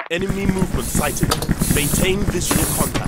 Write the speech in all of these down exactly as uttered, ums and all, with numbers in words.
Enemy movement sighted. Maintain visual contact.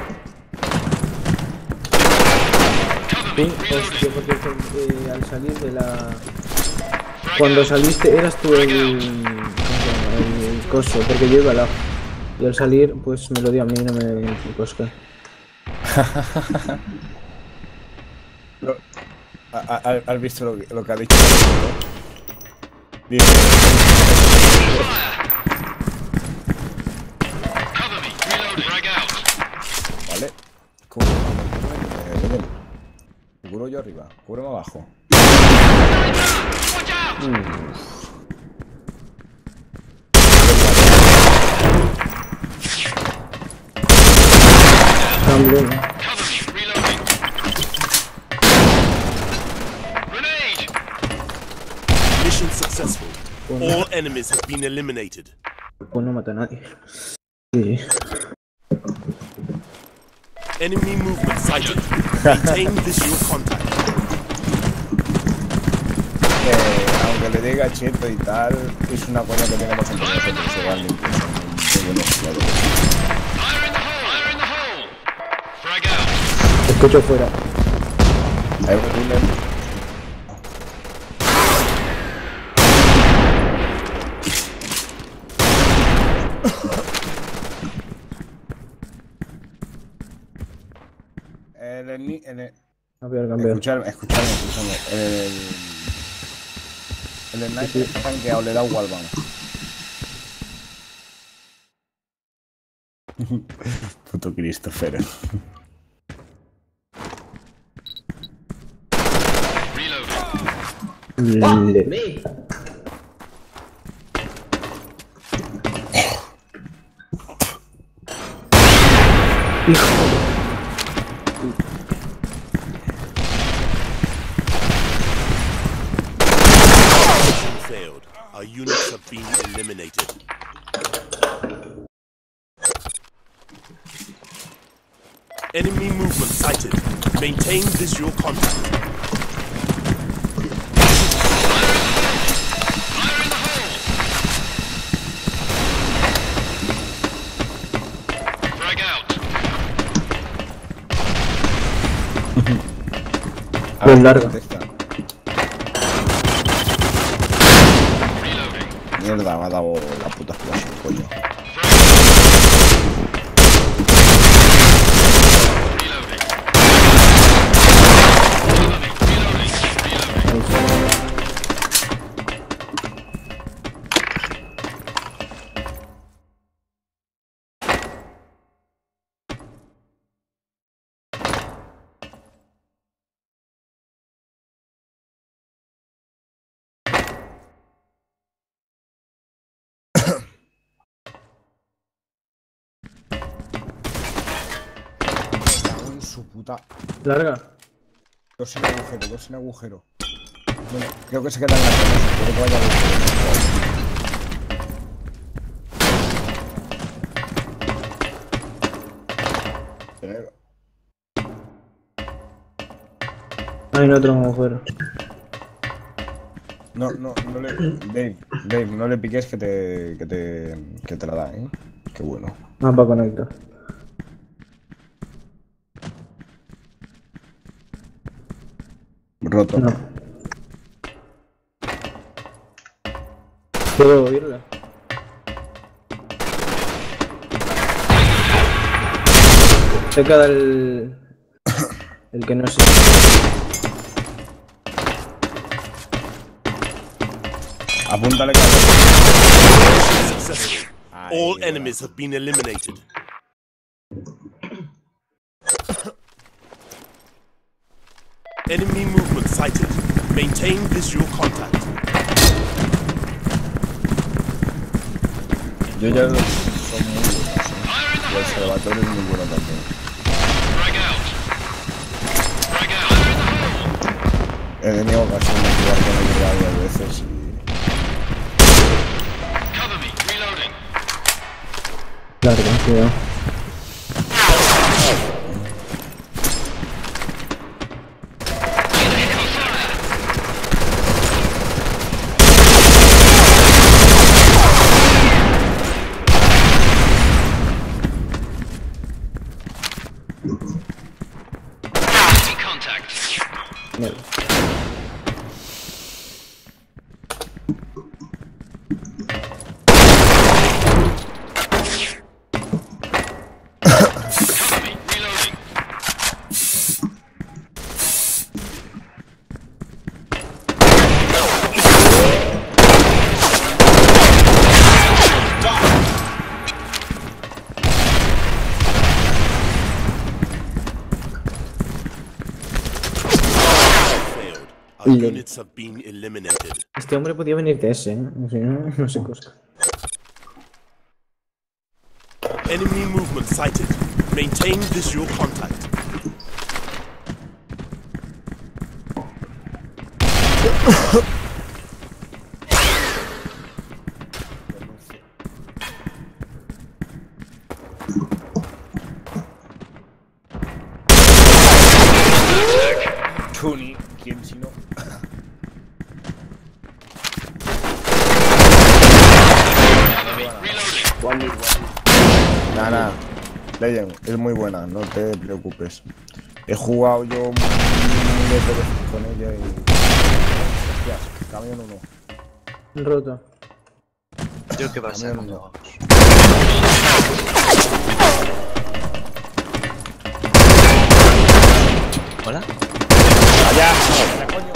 Sí, hostia, porque eh, al salir de la... Cuando saliste eras tú el... ¿cómo se llama? El coso, porque yo iba al lado. Y al salir, pues me lo dio a mí, no me el cosca. Lo- a- a- ¿Has visto lo, que- lo que ha dicho? Dice, vale. Cubre, cubre, cubre, eh, cubro yo arriba, cúbreme abajo. Uf. También. Mission successful. Bueno, All enemies have been eliminated. pues no mata a nadie. Sí. Enemy movement sighted. Maintain visual contact. Eh, aunque le diga cheto y tal, es una cosa que tenemos entre nosotros, igualmente. Son muy buenos jugadores. Te escucho fuera. Hay un túnel. El, el, el, el, A ver, cambiar. escuchadme, escuchadme, escuchadme. El, el sniper está tanqueado, le da wallbang. Puto Christopher. Le... Hijo. Mission failed. Our units have been eliminated. Enemy movement sighted. Maintain visual contact. A ver, Bien larga. contesta. Mierda, me ha dado la puta explosión, coño. En su puta. Larga. Dos sin agujero, dos sin agujero. Bueno, creo que se queda en la cabeza. Creo que vaya a agujero. Tener- Hay otro agujero. No, no, no le. Dave, Dave, no le piques que te. que te. que te la da, eh. Qué bueno. Ah, para conectar. Roto. No. ¿Puedo oírla? Se queda el... el que no sé. Apúntale, cabrón. Successful. All enemies have been eliminated. Enemy movement sighted. Maintain visual contact. Yo ya lo- son muy buenos, ¿eh? Y el observatorio es muy bueno también. He tenido ocasión de jugar con él varias veces y... Larga, cuidado. Mierda. Our units have been eliminated. Este hombre podía venir de ese, ¿eh? Si no, no sé cosa. Enemy movement sighted. Maintain visual contact. Chuni, ¿quién si no? Nada, nada. Legend, es muy buena, no te preocupes. He jugado yo un de veces con ella y... Hostias, camión uno. Roto. Yo qué pasa. Camión uno. Hola. ¡Allá! ¡Allá, coño!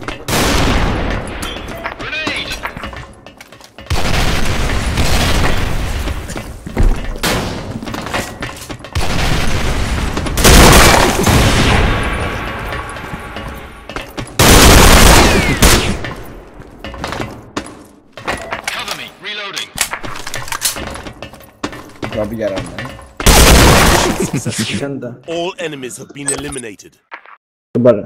Va a pillar arma, ¿eh? Me encanta. All enemies have been eliminated. Vale.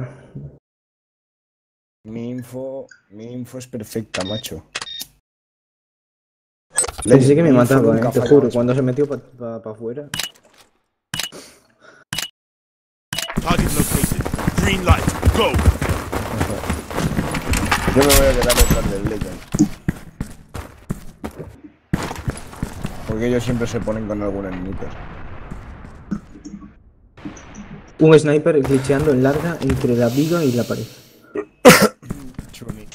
Mi info, mi info es perfecta, macho. Pensé que me Mi info mataba, nunca eh, te falla, juro. macho. Cuando se metió para pa, pa afuera. Target located. Green light. Go. Yo me voy a quedar detrás del Legend. Porque ellos siempre se ponen con algún enemigo. Un sniper glitcheando en larga entre la viga y la pared. Chuni.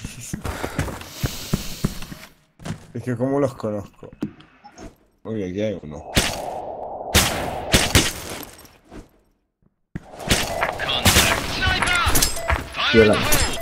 Es que como los conozco. Uy, aquí hay uno. Violado.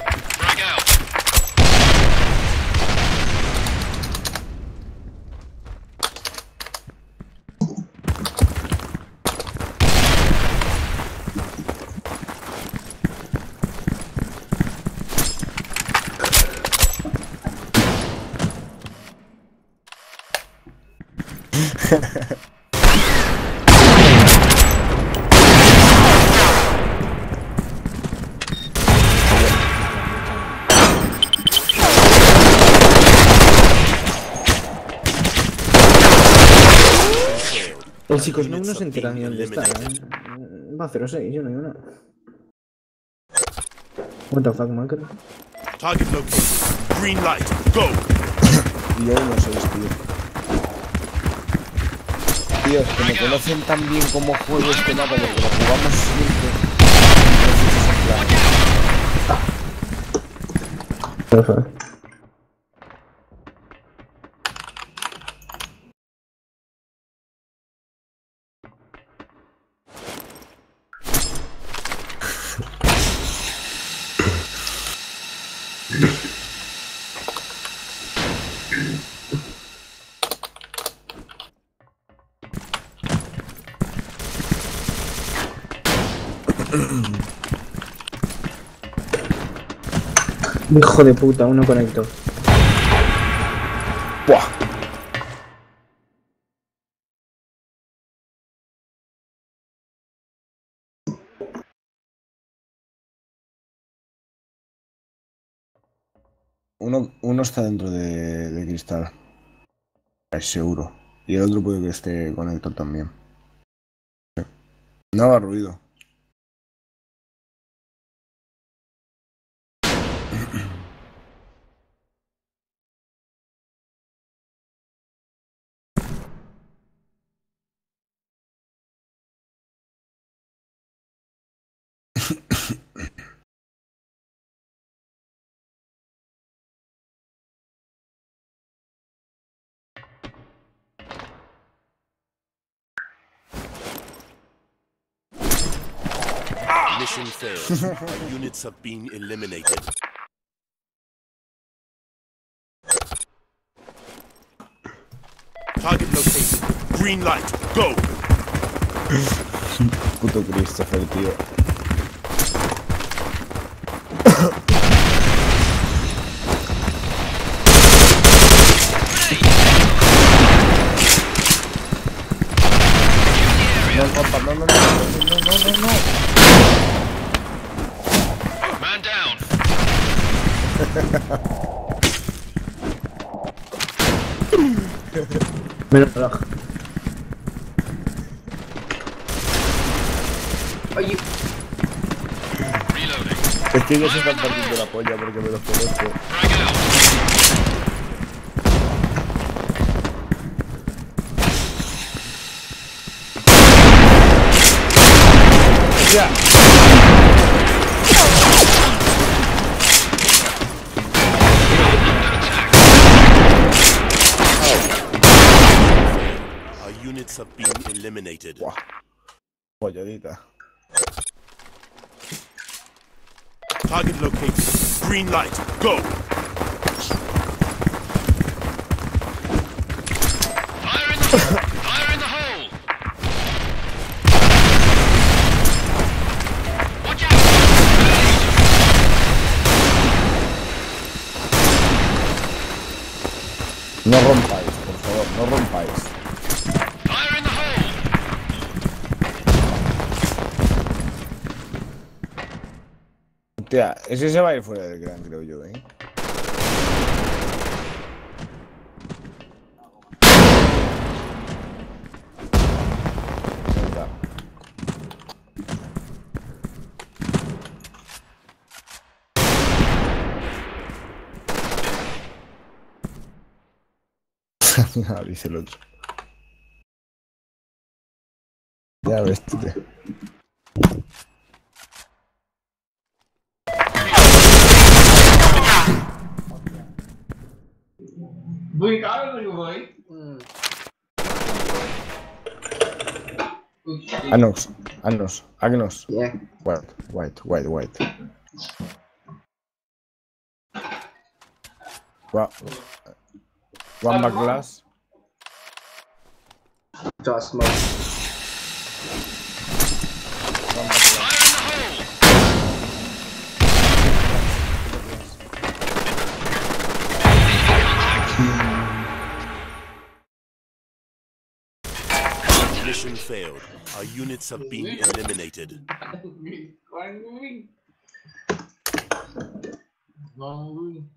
El chicos no, no se entera ni dónde está, ¿eh? Va a cero seis, yo no digo nada. What the fuck, macro. Target located. Green light. Go. Y yo no sé, tío. Tío, es que me conocen tan bien como juego este mapa porque lo jugamos siempre. Perfecto. Hijo de puta, uno conectó. ¡Buah! Uno, uno está dentro de, de cristal. Es seguro. Y el otro puede que esté conectado también. No haga ruido. Mission failed. Our units have been eliminated. Target located. Green light. Go. Puto Christopher, tío. No, compa, no, no, no, no, no, no, no. Man down. Menos lag. Oye, Reloading. Es que ellos se están partiendo la polla porque me los conozco. Frag out. ¡Ya! Our units have been eliminated. Buah. Polladita. Target located. Green light. Go. Fire in the hole. Fire in the hole. Watch out. No rompáis, por favor, no rompáis. Fire in the hole. Hostia, ese se va a ir fuera del gran, creo yo, eh. Venga. Ah, dice el otro. Ya ves, tú. Tío. voy a ver, voy. Anos, Anos, Agnos. Yeah. White, white, white, white. Wow. One back glass. Just smoke. One back glass. Fire in the hole. Mission failed. Our units have been eliminated. Vamos,